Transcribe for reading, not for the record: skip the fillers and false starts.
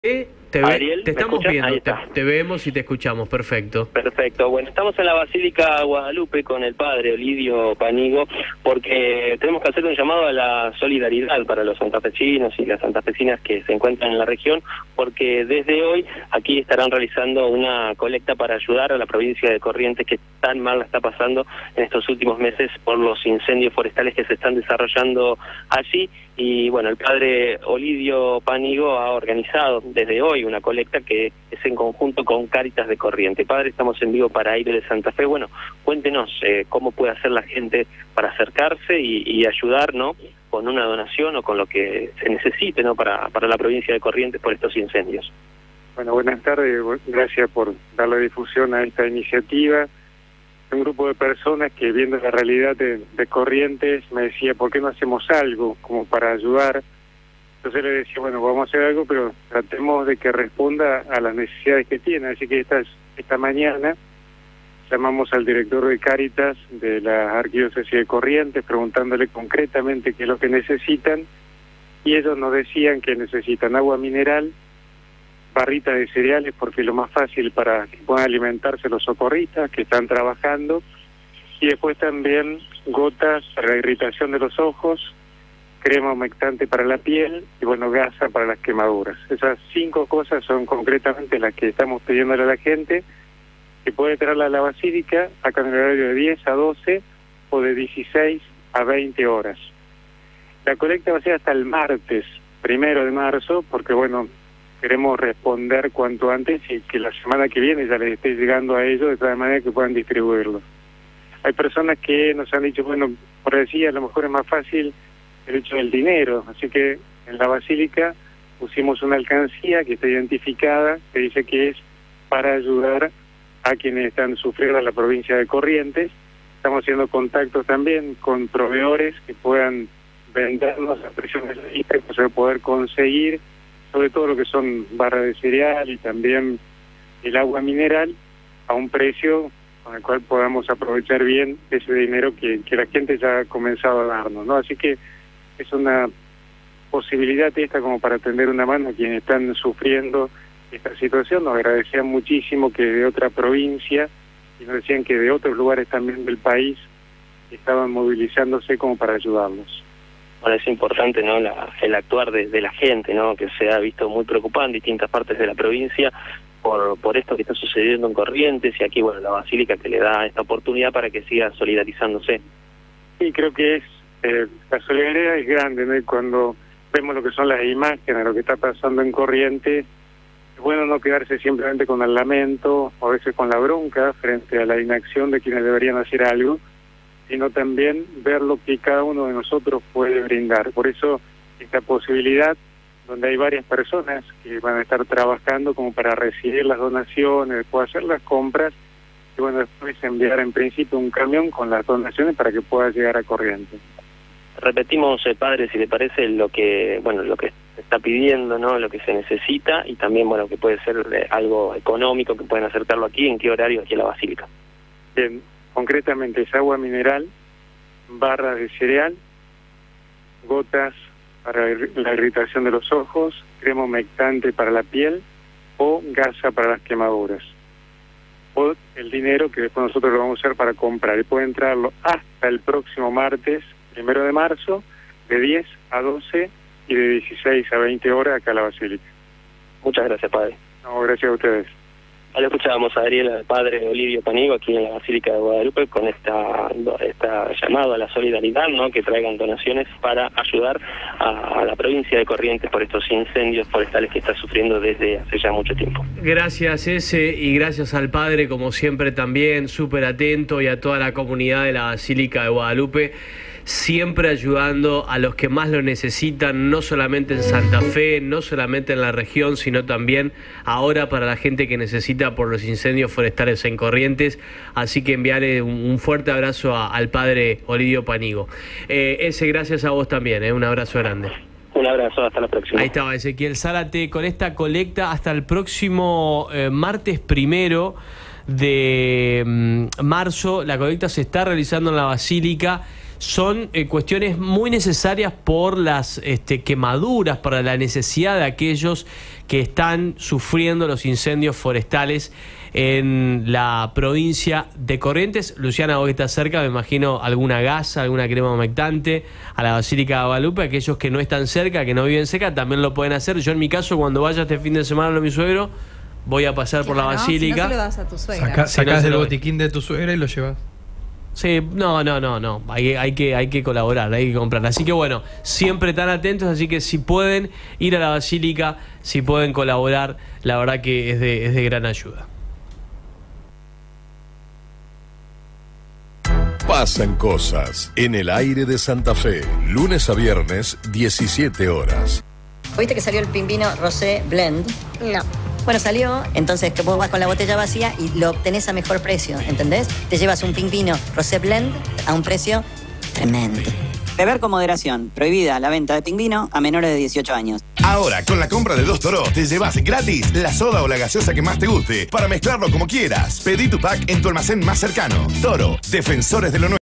Ariel, Te ¿me estamos escuchas? viendo, Ahí está. te vemos y te escuchamos, perfecto. Perfecto. Bueno, estamos en la Basílica Guadalupe con el padre Olidio Panigo porque tenemos que hacer un llamado a la solidaridad para los santafesinos y las santafesinas que se encuentran en la región, porque desde hoy aquí estarán realizando una colecta para ayudar a la provincia de Corrientes, que tan mal la está pasando en estos últimos meses por los incendios forestales que se están desarrollando allí. Y bueno, el padre Olidio Panigo ha organizado desde hoy una colecta que es en conjunto con Cáritas de Corrientes. Padre, estamos en vivo para Aire de Santa Fe. Bueno, cuéntenos cómo puede hacer la gente para acercarse y ayudar, ¿no?, con una donación o con lo que se necesite, ¿no?, para la provincia de Corrientes por estos incendios. Bueno, buenas tardes, gracias por darle difusión a esta iniciativa. Un grupo de personas que, viendo la realidad de Corrientes, me decía, ¿por qué no hacemos algo como para ayudar? Entonces le decía, bueno, vamos a hacer algo, pero tratemos de que responda a las necesidades que tiene. Así que esta mañana llamamos al director de Cáritas de la Arquidiócesis de Corrientes, preguntándole concretamente qué es lo que necesitan, y ellos nos decían que necesitan agua mineral, barritas de cereales, porque es lo más fácil para que puedan alimentarse los socorristas que están trabajando, y después también gotas para la irritación de los ojos, crema humectante para la piel y, bueno, gasa para las quemaduras. Esas 5 cosas son concretamente las que estamos pidiéndole a la gente, que puede traerla a la Basílica, acá en el horario de 10 a 12 o de 16 a 20 horas. La colecta va a ser hasta el martes 1 de marzo, porque, bueno, queremos responder cuanto antes y que la semana que viene ya les esté llegando a ellos de tal manera que puedan distribuirlo. Hay personas que nos han dicho, bueno, por decir, a lo mejor es más fácil el hecho del dinero, así que en la Basílica pusimos una alcancía que está identificada, que dice que es para ayudar a quienes están sufriendo en la provincia de Corrientes. Estamos haciendo contactos también con proveedores que puedan vendernos a precios realistas, para poder conseguir sobre todo lo que son barras de cereal y también el agua mineral a un precio con el cual podamos aprovechar bien ese dinero que la gente ya ha comenzado a darnos, ¿no? Así que es una posibilidad esta como para tender una mano a quienes están sufriendo esta situación. Nos agradecían muchísimo que de otra provincia y nos decían que de otros lugares también del país estaban movilizándose como para ayudarlos. Bueno, es importante, ¿no?, el actuar de la gente, ¿no?, que se ha visto muy preocupada en distintas partes de la provincia por esto que está sucediendo en Corrientes, y aquí, bueno, la Basílica que le da esta oportunidad para que siga solidarizándose. Sí, creo que es la solidaridad es grande, ¿no? Y cuando vemos lo que son las imágenes, lo que está pasando en Corrientes, es bueno no quedarse simplemente con el lamento o a veces con la bronca frente a la inacción de quienes deberían hacer algo, sino también ver lo que cada uno de nosotros puede brindar. Por eso esta posibilidad, donde hay varias personas que van a estar trabajando como para recibir las donaciones, después hacer las compras, y, bueno, después enviar en principio un camión con las donaciones para que pueda llegar a Corrientes. Repetimos, padre, si le parece, lo que se está pidiendo, ¿no?, lo que se necesita, y también, bueno, que puede ser algo económico, que pueden acercarlo aquí, ¿en qué horario aquí a la Basílica? Bien, concretamente es agua mineral, barras de cereal, gotas para la irritación de los ojos, crema humectante para la piel o gasa para las quemaduras. O el dinero que después nosotros lo vamos a usar para comprar, y puede entrarlo hasta el próximo martes 1 de marzo, de 10 a 12 y de 16 a 20 horas acá a la Basílica. Muchas gracias, padre. No, gracias a ustedes. Ahora escuchábamos a Ariel, al padre Olidio Panigo, aquí en la Basílica de Guadalupe, con esta llamado a la solidaridad, ¿no?, que traigan donaciones para ayudar a la provincia de Corrientes por estos incendios forestales que está sufriendo desde hace ya mucho tiempo. Gracias, y gracias al padre, como siempre, también súper atento, y a toda la comunidad de la Basílica de Guadalupe, siempre ayudando a los que más lo necesitan, no solamente en Santa Fe, no solamente en la región, sino también ahora para la gente que necesita por los incendios forestales en Corrientes. Así que enviarle un fuerte abrazo al padre Olidio Panigo. Gracias a vos también, un abrazo grande. Un abrazo, hasta la próxima. Ahí estaba Ezequiel Zárate con esta colecta hasta el próximo martes 1 de marzo. La colecta se está realizando en la Basílica. son cuestiones muy necesarias por las quemaduras, para la necesidad de aquellos que están sufriendo los incendios forestales en la provincia de Corrientes. Luciana, vos que estás cerca, me imagino alguna gasa, alguna crema humectante a la Basílica de Guadalupe. Aquellos que no están cerca, que no viven cerca, también lo pueden hacer. Yo en mi caso, cuando vaya este fin de semana a mi suegro, voy a pasar por la Basílica. Si no se lo das a tu suegra. Sacás del botiquín de tu suegra y lo llevas. Sí, no. Hay que colaborar, hay que comprar. Así que bueno, siempre están atentos, así que si pueden ir a la Basílica, si pueden colaborar, la verdad que es de gran ayuda. Pasan cosas en el aire de Santa Fe, lunes a viernes, 17 horas. ¿Viste que salió el Pingvino Rosé Blend? No. Bueno, salió, entonces que vos vas con la botella vacía y lo obtenés a mejor precio, ¿entendés? Te llevas un Pingvino Rosé Blend a un precio tremendo. Beber con moderación. Prohibida la venta de pingvino a menores de 18 años. Ahora, con la compra de 2 Toro, te llevas gratis la soda o la gaseosa que más te guste para mezclarlo como quieras. Pedí tu pack en tu almacén más cercano. Toro, defensores de lo nuevo.